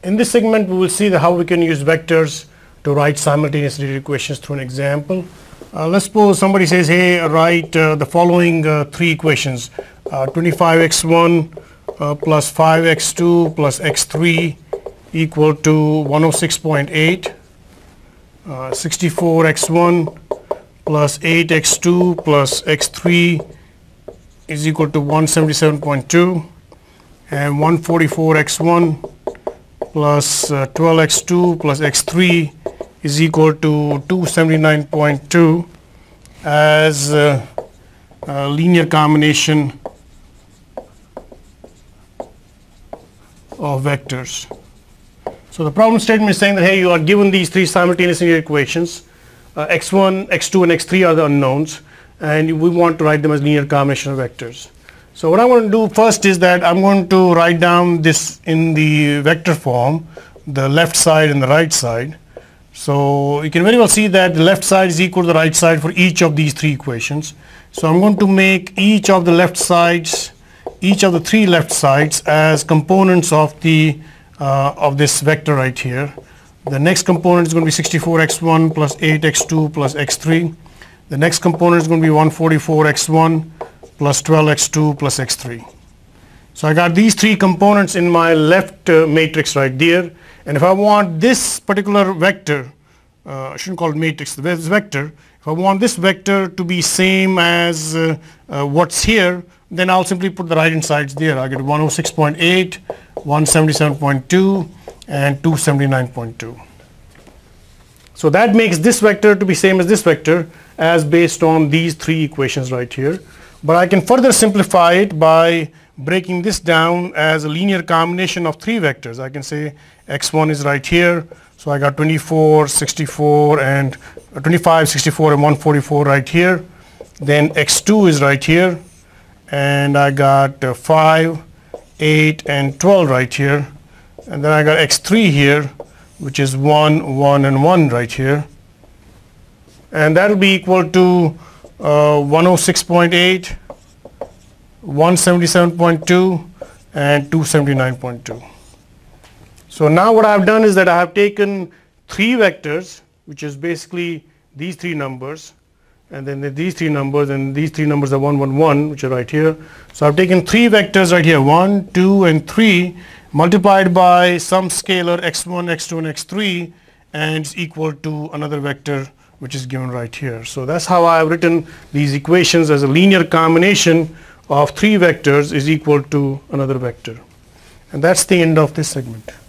In this segment, we will see how we can use vectors to write simultaneous linear equations through an example. Let's suppose somebody says, hey, write the following three equations. 25x1 plus 5x2 plus x3 equal to 106.8. 64x1 plus 8x2 plus x3 is equal to 177.2. And 144x1 plus 12x2 plus x3 is equal to 279.2 as a linear combination of vectors. So the problem statement is saying that, hey, you are given these three simultaneous linear equations. x1, x2 and x3 are the unknowns, and we want to write them as linear combination of vectors. So what I'm going to do first is that I'm going to write down this in the vector form, the left side and the right side. So you can very well see that the left side is equal to the right side for each of these three equations. So I'm going to make each of the left sides, each of the three left sides as components of the of this vector right here. The next component is going to be 64x1 plus 8x2 plus x3. The next component is going to be 144x1 plus 12x2 plus x3. So I got these three components in my left matrix right there, and if I want this particular vector, I shouldn't call it matrix, this vector, if I want this vector to be same as what's here, then I'll simply put the right hand sides there. I get 106.8, 177.2 and 279.2. So that makes this vector to be same as this vector as based on these three equations right here. But I can further simplify it by breaking this down as a linear combination of three vectors. I can say x1 is right here, so I got 25, 64 and 144 right here. Then x2 is right here, and I got 5, 8 and 12 right here, and then I got x3 here, which is 1, 1 and 1 right here, and that will be equal to 106.8, 177.2 and 279.2. So now what I have done is that I have taken three vectors, which is basically these three numbers, and then these three numbers, and these three numbers are 1, 1, 1, which are right here. So I've taken three vectors right here, 1, 2 and 3, multiplied by some scalar x1, x2 and x3, and it's equal to another vector which is given right here. So that's how I have written these equations as a linear combination of three vectors is equal to another vector. And that's the end of this segment.